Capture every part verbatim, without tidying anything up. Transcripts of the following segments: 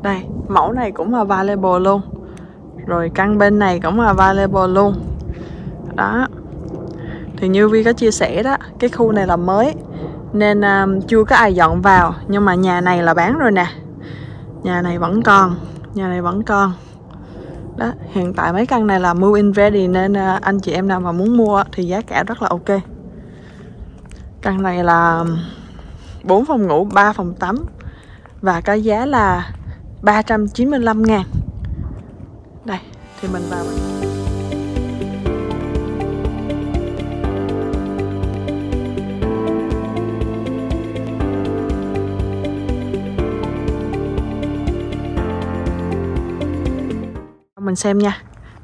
Đây, mẫu này cũng available luôn. Rồi căn bên này cũng available luôn. Đó. Thì như Vi có chia sẻ đó, cái khu này là mới nên uh, chưa có ai dọn vào. Nhưng mà nhà này là bán rồi nè. Nhà này vẫn còn. Nhà này vẫn còn. Đó, hiện tại mấy căn này là move in ready nên uh, anh chị em nào mà muốn mua thì giá cả rất là ok. Căn này là bốn phòng ngủ, ba phòng tắm và cái giá là ba trăm chín mươi lăm ngàn. Đây, thì mình vào mình... mình xem nha.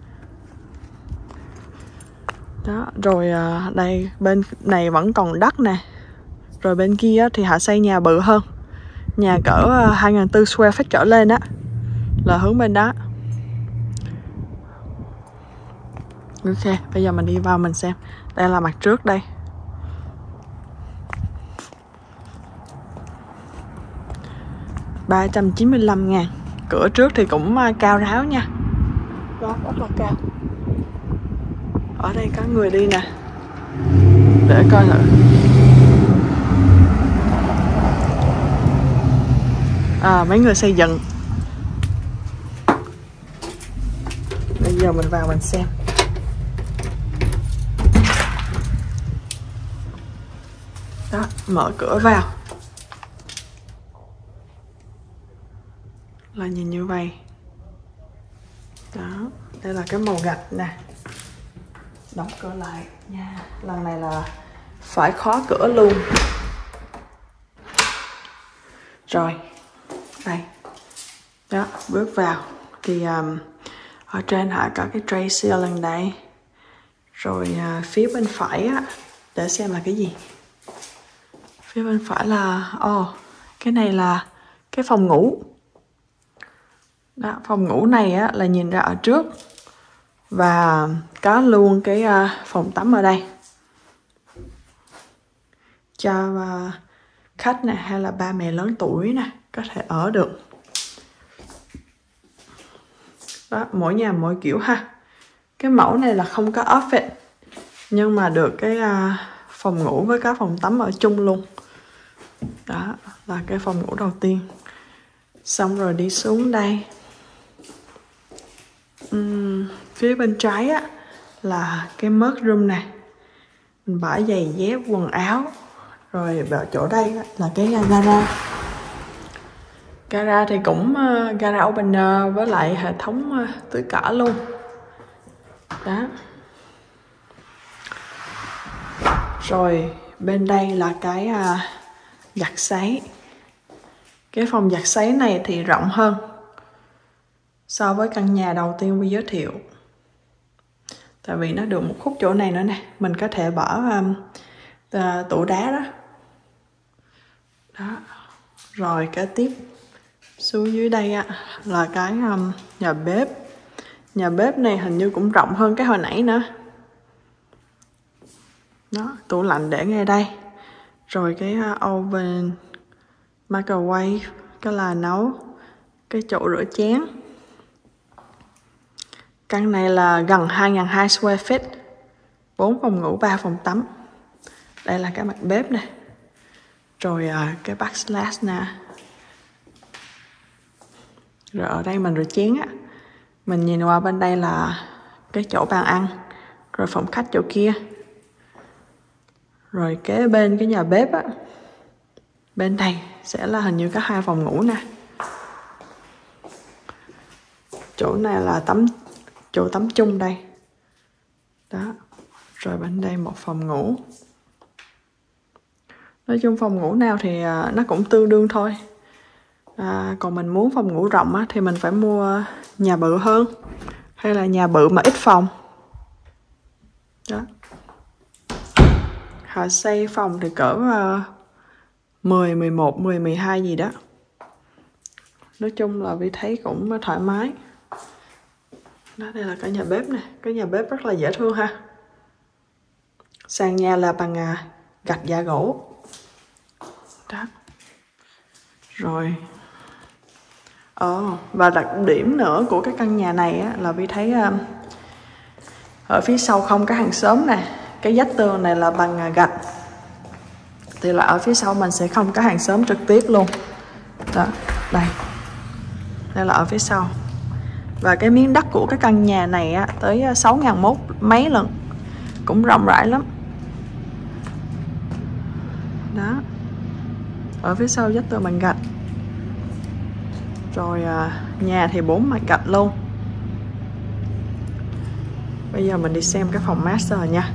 Đó, rồi à, đây bên này vẫn còn đất nè. Rồi bên kia thì họ xây nhà bự hơn. Nhà cỡ hai nghìn bốn trăm square feet trở lên á, là hướng bên đó. Ok, bây giờ mình đi vào mình xem. Đây là mặt trước đây. ba trăm chín mươi lăm ngàn. Cửa trước thì cũng cao ráo nha. Đó, rất là cao. Ở đây có người đi nè. Để coi thử. À, mấy người xây dựng. Bây giờ mình vào mình xem. Đó, mở cửa vào là nhìn như vậy. Đó, đây là cái màu gạch nè. Đóng cửa lại nha. Lần này là phải khóa cửa luôn. Rồi, đây. Đó, bước vào thì um, ở trên họ có cái tray ceiling đây. Rồi uh, phía bên phải á, để xem là cái gì. Phía bên phải là ồ, oh, cái này là cái phòng ngủ. Đó, phòng ngủ này á là nhìn ra ở trước. Và có luôn cái uh, phòng tắm ở đây. Cho uh, khách nè hay là ba mẹ lớn tuổi nè có thể ở được. Đó, mỗi nhà mỗi kiểu ha. Cái mẫu này là không có office, nhưng mà được cái uh, phòng ngủ với các phòng tắm ở chung luôn. Đó là cái phòng ngủ đầu tiên. Xong rồi đi xuống đây. uhm, Phía bên trái á là cái mud room này. Mình bỏ giày dép, quần áo. Rồi vào chỗ đây á, là cái gara. Gara thì cũng uh, gara opener với lại hệ thống uh, tưới cỏ luôn. Đó. Rồi bên đây là cái uh, giặt sấy. Cái phòng giặt sấy này thì rộng hơn so với căn nhà đầu tiên vi giới thiệu. Tại vì nó được một khúc chỗ này nữa nè. Mình có thể bỏ um, uh, tủ đá đó. Đó. Rồi kế tiếp xuống dưới đây á, là cái um, nhà bếp. Nhà bếp này hình như cũng rộng hơn cái hồi nãy nữa. Đó, tủ lạnh để ngay đây. Rồi cái uh, oven, microwave, cái là nấu, cái chỗ rửa chén. Căn này là gần hai nghìn hai trăm square feet, bốn phòng ngủ, ba phòng tắm. Đây là cái mặt bếp nè. Rồi uh, cái backsplash nè. Rồi ở đây mình rửa chén á, mình nhìn qua bên đây là cái chỗ bàn ăn. Rồi phòng khách chỗ kia. Rồi kế bên cái nhà bếp á, bên đây sẽ là hình như có hai phòng ngủ nè. Chỗ này là tắm, chỗ tắm chung đây. Đó. Rồi bên đây một phòng ngủ. Nói chung phòng ngủ nào thì nó cũng tương đương thôi. À, còn mình muốn phòng ngủ rộng á, thì mình phải mua nhà bự hơn. Hay là nhà bự mà ít phòng. Đó. Họ xây phòng thì cỡ uh, mười, mười một, mười, mười hai gì đó. Nói chung là Vi thấy cũng thoải mái. Đó, đây là cái nhà bếp nè. Cái nhà bếp rất là dễ thương ha. Sàn nhà là bằng uh, gạch da gỗ. Đó. Rồi Ờ, và đặc điểm nữa của cái căn nhà này á, là Vi thấy uh, ở phía sau không có hàng xóm nè. Cái vách tường này là bằng gạch, thì là ở phía sau mình sẽ không có hàng xóm trực tiếp luôn. Đó, đây. Đây là ở phía sau. Và cái miếng đất của cái căn nhà này á, tới sáu ngàn mốt mấy lần. Cũng rộng rãi lắm. Đó. Ở phía sau vách tường bằng gạch. Rồi à, nhà thì bốn mặt gạch luôn. Bây giờ mình đi xem cái phòng master nha.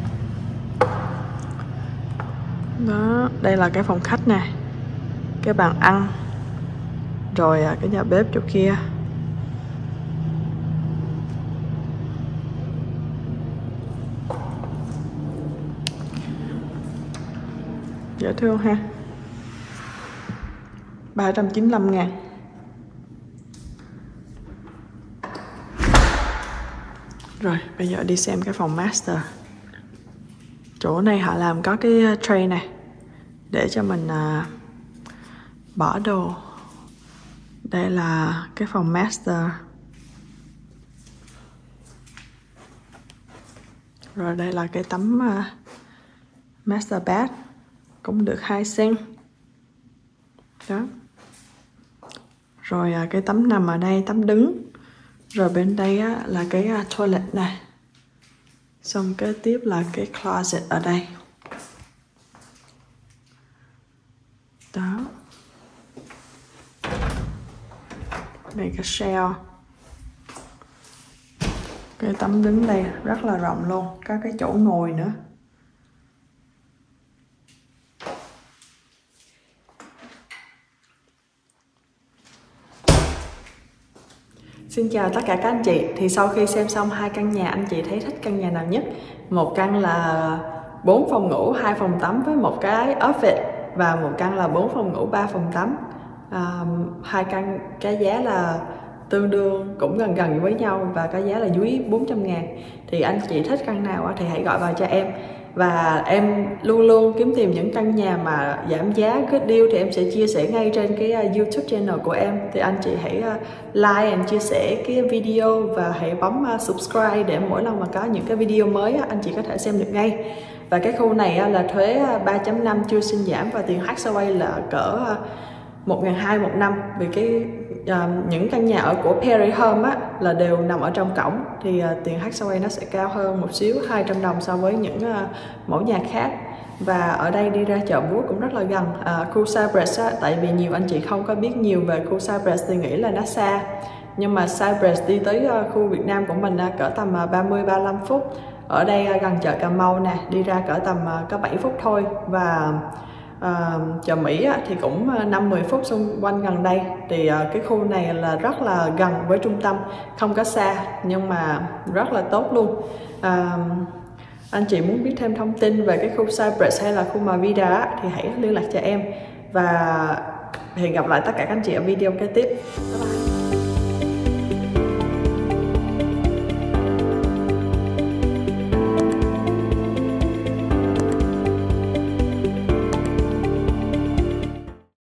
Đó, đây là cái phòng khách nè. Cái bàn ăn. Rồi à, cái nhà bếp chỗ kia. Dễ thương ha. ba trăm chín mươi lăm ngàn. Rồi bây giờ đi xem cái phòng master. Chỗ này họ làm có cái tray này để cho mình uh, bỏ đồ. Đây là cái phòng master. Rồi đây là cái tấm uh, master bath, cũng được hai xăng. Đó. Rồi uh, cái tấm nằm ở đây, tấm đứng. Rồi bên đây á, là cái uh, toilet này. Xong kế tiếp là cái closet ở đây. Đó. Đây cái shelf. Cái tấm đứng đây rất là rộng luôn. Có cái chỗ ngồi nữa. Xin chào tất cả các anh chị. Thì sau khi xem xong hai căn nhà, anh chị thấy thích căn nhà nào nhất? Một căn là bốn phòng ngủ, hai phòng tắm với một cái office, và một căn là bốn phòng ngủ, ba phòng tắm. À, hai căn cái giá là tương đương, cũng gần gần với nhau, và cái giá là dưới bốn trăm ngàn. Thì anh chị thích căn nào thì hãy gọi vào cho em. Và em luôn luôn kiếm tìm những căn nhà mà giảm giá, good deal thì em sẽ chia sẻ ngay trên cái uh, YouTube channel của em. Thì anh chị hãy uh, like và chia sẻ cái video, và hãy bấm uh, subscribe để mỗi lần mà có những cái video mới uh, anh chị có thể xem được ngay. Và cái khu này uh, là thuế uh, ba chấm năm chưa xin giảm, và tiền hát xê a là cỡ uh, một nghìn hai trăm một năm. Vì cái uh, những căn nhà ở của Perry Home á, là đều nằm ở trong cổng, thì uh, tiền hát xê a nó sẽ cao hơn một xíu, hai trăm đồng so với những uh, mẫu nhà khác. Và ở đây đi ra chợ búa cũng rất là gần. uh, Khu Cypress á, tại vì nhiều anh chị không có biết nhiều về khu Cypress thì nghĩ là nó xa, nhưng mà Cypress đi tới uh, khu Việt Nam của mình uh, cỡ tầm uh, ba mươi ba mươi lăm phút. Ở đây uh, gần chợ Cà Mau nè, đi ra cỡ tầm uh, có bảy phút thôi. Và À, chợ Mỹ á, thì cũng năm mười phút xung quanh gần đây. Thì à, cái khu này là rất là gần với trung tâm, không có xa nhưng mà rất là tốt luôn. à, Anh chị muốn biết thêm thông tin về cái khu Cypress hay là khu Mavida á, thì hãy liên lạc cho em. Và hẹn gặp lại tất cả các anh chị ở video kế tiếp. Bye bye.